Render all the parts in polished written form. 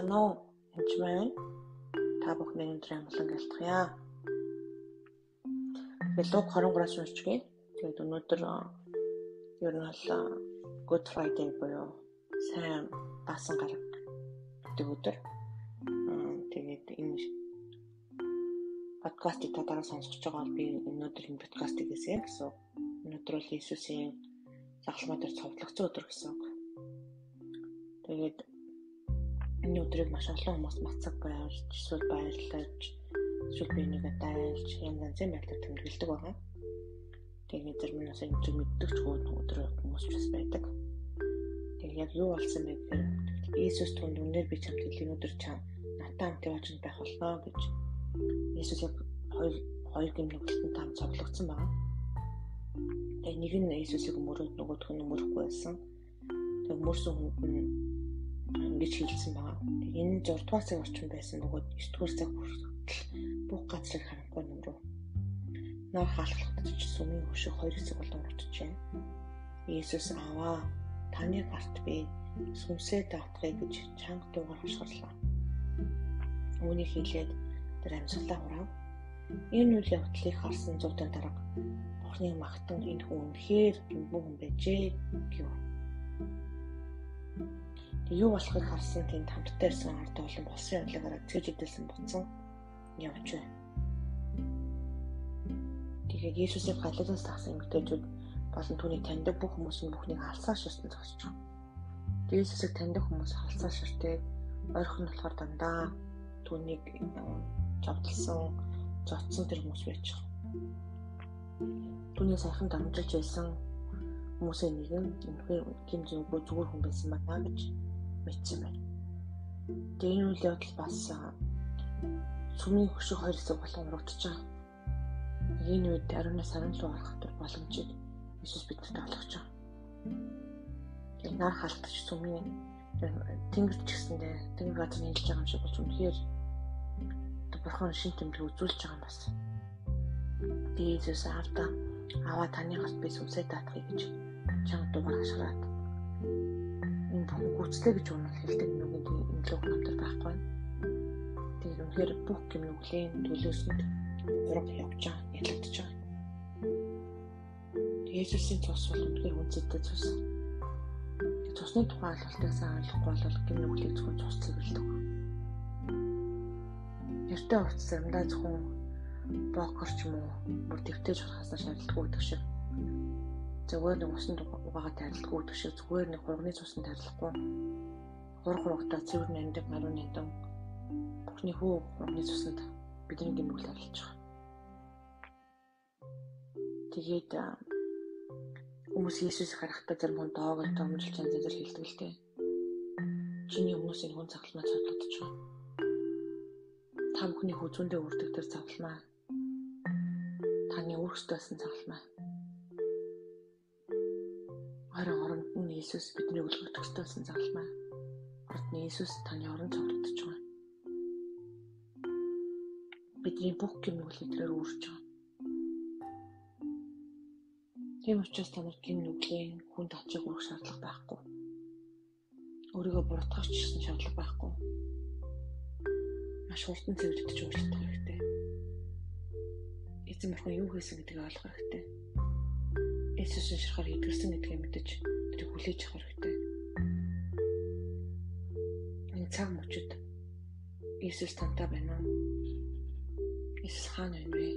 Сайн уу? Энд маань та бүхний өнөөдрийн амглан гэлтгийа. Тэгээд Луг 23-аас уншчихъя. Тэгээд өнөөдөр ер нь бол Good Friday буюу сайн баасан гараг гэдэг өдөр. Тэгээд энэ подкастыг та дараа сонсож байгаа бол би өнөөдөр энэ подкастыг хийсэн гэсэн. Өнөөдөр бол Иесусийн загалмай дээр цовдлогдсон өдөр гэсэн. Тэгээд энэ өдрийг маш олон хүмүүс мацаг баярлж, эсвэл баярлаж, эсвэл биенийгээ дайлж, янз янзын байдлаар тэмдэглэдэг байгаа. Тэгээд зарим нь бас энэ өдрийг мэддэг ч өдөр хүмүүс ч бас байдаг. Тэгээд яг юу болсон бэ гэхээр Иесус түнд үнээр би чамд хэлэх өдөр чам натаа хамт явж байх болно гэж Иесус яг хоёр гимнүглэлтэнд хамт цовдлогдсон байгаа. Тэгээд нэг нь Иесусыг өмөрөөд нөгөөх нь өмөрөхгүй байсан. Тэгээд өмөрсөн хүнд нь ингэж хэлсэн байгаа. Тэгээд энэ 6 дугаар цаг орчим байсан бөгөөд 9 дугаар цаг хүртэл бүх газрыг харахгүй нэмрүү. Наар хаалхлагдаж сүмийн хөшиг 2 хэсэг болон уртжээ. Иесус аваа таны гарт би сүмсээ даатгая гэж чанга дуугаар хашгирлаа. Үүнийг хэлээд тэр амьсгалаа хураав. Энэ үйл явдлыг харсан зуутан дарга Бурхныг магтан энэ хүн үнэхээр гинбүү хүн байжээ гэв. Юу болохыг харсан тэнд хамтдаа ирсэн ард олон болсон явдлаараа цэж идэлсэн буцсан явж байна. Тэгээд Иесусыг галилаас тагсан эмэгтэйчүүд болон түүнийг таньдаг бүх хүмүүс нь бүхнийг халсаа ширтэн зогсож байна. Иесусыг таньдаг хүмүүс халсаа ширтээ ойрхон болохоор дандаа түүнийг жавдалсан, зодсон тэр хүмүүс байж байгаа. Түүний сайхан дамжуулж байсан хүмүүсийн нэг нь үнэхээр гин зүгөө зүгээр хүн байсан байна гэж мэдсэн байна. Тэгээд энэ үйл явдал бас сүмийн хөшиг 2 хэсэг болон урагтж байгаа. Энэ үед ариунаас харин руу гарах боломжийг Иесус бидэнд олгож байгаа. Тэгээд нар халтж сүмийн тэнгэрч гэсэндээ тэнгэр газар нийлж байгаа юм шиг болж үнэхээр Бурхан шин тэмдэг үзүүлж байгаа юм бас. Иесус аваа таны гарт би сүмсээ даатгая гэж чанга дуугаар хашгираад энэ бүхэн гүйцлээ гэж унал хэлдэг нүгэнд имлэг намтар байхгүй. Тэгээд үнэхээр бүх гимнүглийн төлөөсөнд ураг явж байгаа, ялагдж байгаа. Иесусийн цус бол үнэхээр үнцэнтэй цус. Цусны тухай ойлголтыг сайн ойлгохгүй бол гимнүглийг зөвхөн цус цэвэрлдэг. Яртай урт заримдаа зөвхөн бокер ч юм уу бүр дэвтэж харахаас шаардлагагүй гэдэг шиг. Зүгээр нэг усанд угаагаад тарилдаггүй гэдэг шиг зүгээр нэг хурганы цусанд тарилахгүй. Хургуудаа цэвэр нандин, мариу нандин бүхний хүү хурганы цусанд бидний гимнүгэл арилж байгаа. Тэгээд хүмүүс Иесусыг харахтаа зарим хүн доогоор томжилж янзаар хэлдэг л дээ. Чиний хүмүүсийн хүн цаглмаа цодлогдож байгаа. Та бүхний хүзүүндээ үрдэг тэр цаглмаа. Таны өөрсдөөсөн цаглмаа. Оронд нь Иесус бидний үлгэрдэх ёстойсэн цаглмаа. Орд нь Иесус таны оронд цоглогдож байгаа. Бидний бүх гимнүглийг тэрээр үүрж байгаа. Тийм учраас та нар гимнүглийн хүнд очиг үрэх шаардлага байхгүй. Өөрийгөө буруутгах ч гэсэн шаардлага байхгүй. Маш хурдан цэвэрлэгдэж уучлах хэрэгтэй. Эзэн Бурхан юу хийсэн гэдгийг ойлгох хэрэгтэй. Иесусийн ширхаар идэгсэн гэдгийг мэдэж тэрийг хүлээж авах хэрэгтэй. Энэ цаг мөчид Иесус тантай байна уу? Иесус хаана байна вэ?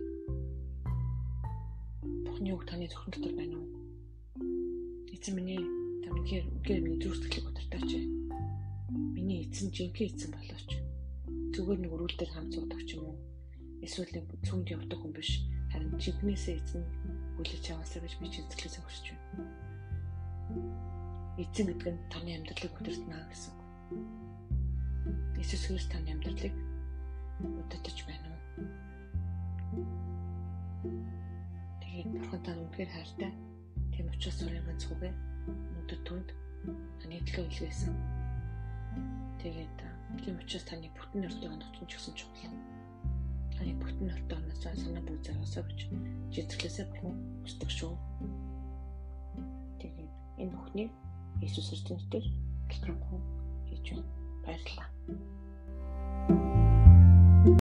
Бурхны үг таны зөвхөн дотор байна уу? Эзэн минь та үнэхээр миний зүрх сэтгэлийг удирдаач. Миний эзэн жинхэнэ эзэн болооч. Зүгээр нэг өрүүл дээр хамт суудаг ч юм уу. Эсвэл нэг цүнд явдаг хүн биш. Харин жинхнээсээ эзэн хүлээж аваасаа гэж би чиглэлээс хүсэж байна. Эзэн гэдэг нь таны амьдралыг удирдана гэсэн үг. Иесус Христ таны амьдралыг удирдах байна уу? Тэгээд Бурхан тань үнэхээр хайртай. Тийм учраас өөрийн ганц хүүгээ өдөр түнд таны төлөө илгээсэн. Тэгээд тийм учраас таны бүтэн өртөө оногч ч гэсэн чухал. Таны бүтэн өртөөноос санаа бүү зараасаа гэж житгэлээсээ Бурхан хүсдэг шүү. Тэгээд энэ бүхнийг Иесус Христосээр хэлбэргүй хийж байна. Баярлалаа.